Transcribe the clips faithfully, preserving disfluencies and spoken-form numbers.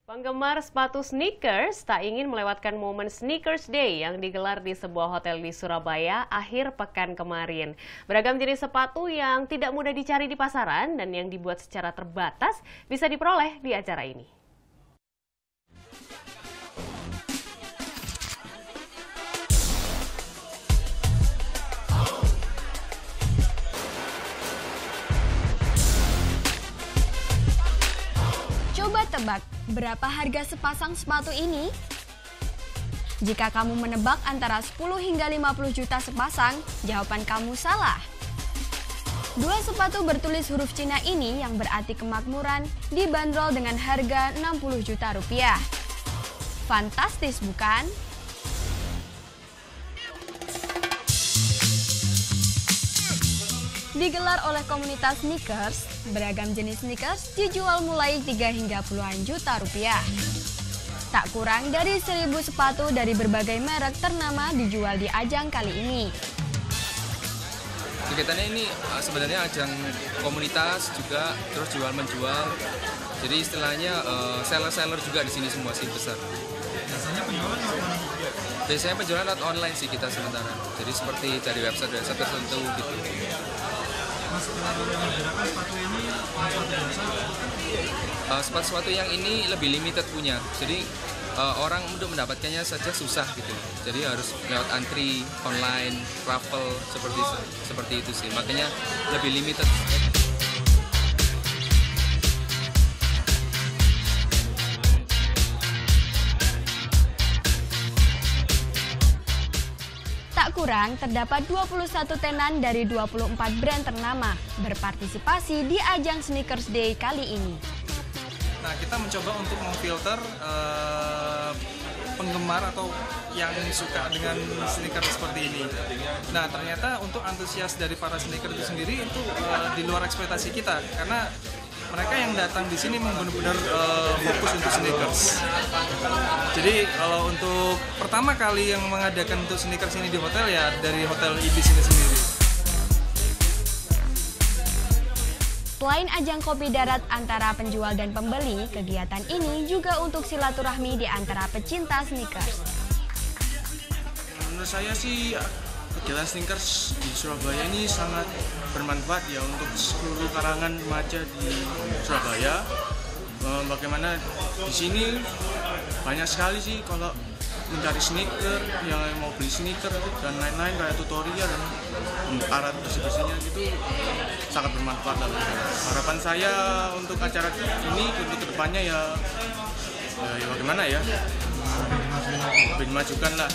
Penggemar sepatu sneakers tak ingin melewatkan momen Sneakers Day yang digelar di sebuah hotel di Surabaya akhir pekan kemarin. Beragam jenis sepatu yang tidak mudah dicari di pasaran dan yang dibuat secara terbatas bisa diperoleh di acara ini. Coba tebak, berapa harga sepasang sepatu ini? Jika kamu menebak antara sepuluh hingga lima puluh juta sepasang, jawaban kamu salah. Dua sepatu bertulis huruf Cina ini yang berarti kemakmuran dibanderol dengan harga enam puluh juta rupiah. Fantastis bukan? Digelar oleh komunitas sneakers, beragam jenis sneakers dijual mulai tiga hingga puluhan juta rupiah. Tak kurang dari seribu sepatu dari berbagai merek ternama dijual di ajang kali ini. Kegiatannya ini sebenarnya ajang komunitas juga, terus jual menjual. Jadi istilahnya seller-seller juga di sini semua sih besar. Biasanya penjualan online? Biasanya penjualan lewat online sih kita sementara. Jadi seperti dari website-website tertentu gitu. Mas, yang membedakan sepatu ini sepatu biasa? Uh, sepatu-sepatu yang ini lebih limited punya. Jadi uh, orang untuk mendapatkannya saja susah gitu. Jadi harus lewat antri online, raffle seperti seperti itu sih. Makanya lebih limited. Tak kurang, terdapat dua puluh satu tenan dari dua puluh empat brand ternama berpartisipasi di ajang Sneakers Day kali ini. Nah, kita mencoba untuk memfilter uh, penggemar atau yang suka dengan sneakers seperti ini. Nah, ternyata untuk antusias dari para sneaker itu sendiri itu uh, di luar ekspektasi kita, karena mereka yang datang di sini benar-benar uh, fokus untuk sneakers. Jadi kalau untuk pertama kali yang mengadakan untuk sneakers ini di hotel ya dari Hotel Ibis ini sendiri. Selain ajang kopi darat antara penjual dan pembeli, kegiatan ini juga untuk silaturahmi di antara pecinta sneakers. Menurut saya sih kegiatan sneakers di Surabaya ini sangat bermanfaat ya untuk seluruh kalangan remaja di Surabaya. Bagaimana di sini banyak sekali sih kalau mencari sneaker, yang mau beli sneaker dan lain-lain kayak tutorial dan alat bersih-bersihnya gitu sangat bermanfaat lah. Harapan saya untuk acara ini untuk kedepannya ya, ya, ya bagaimana ya, lebih dimajukan lah.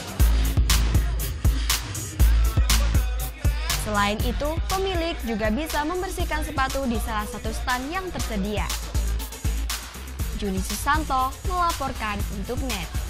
Selain itu, pemilik juga bisa membersihkan sepatu di salah satu stand yang tersedia. Juni Susanto melaporkan untuk Net.